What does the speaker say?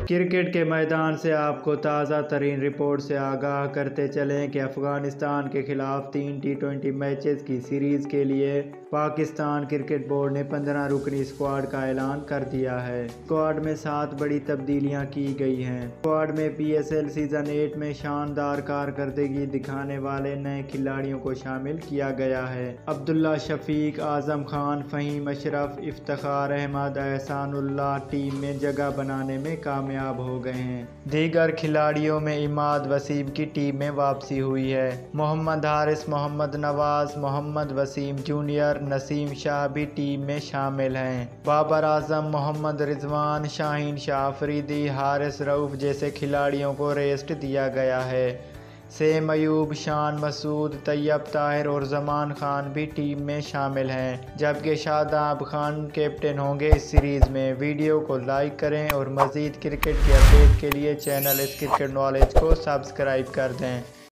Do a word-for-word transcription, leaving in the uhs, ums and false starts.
Cricket के मैदान से आपको ताज़ा तरीन रिपोर्ट से आगाह करते चलें कि अफगानिस्तान के खिलाफ तीन टी ट्वेंटी मैचेस की सीरीज़ के लिए पाकिस्तान क्रिकेट बोर्ड ने पंद्रह रुकनी स्क्वाड का ऐलान कर दिया है। स्क्वाड में सात बड़ी तब्दीलियां की गई हैं। स्क्वाड में P S L season eight में शानदार कारकर्दगी दिखाने वाले नए खिलाड़ियों को शामिल किया गया है। अब्दुल्ला शफीक, आज़म खान, फ़हीम अशरफ, इफ्तिखार अहमद, एहसानुल्लाह टीम में जगह बनाने में कामयाब हो गए हैं। दीगर खिलाड़ियों में इमाद वसीम की टीम में वापसी हुई है। मोहम्मद हारिस, मोहम्मद नवाज, मोहम्मद वसीम जूनियर, नसीम शाह भी टीम में शामिल हैं। बाबर आजम, मोहम्मद रिजवान, शाहीन शाह अफरीदी, हारिस रऊफ जैसे खिलाड़ियों को रेस्ट दिया गया है। सेम अयूब, शान मसूद, तैयब ताहिर और जमान खान भी टीम में शामिल हैं, जबकि शादाब खान कैप्टन होंगे इस सीरीज़ में। वीडियो को लाइक करें और मज़ीद क्रिकेट की अपडेट के लिए चैनल इस क्रिकेट नॉलेज को सब्सक्राइब कर दें।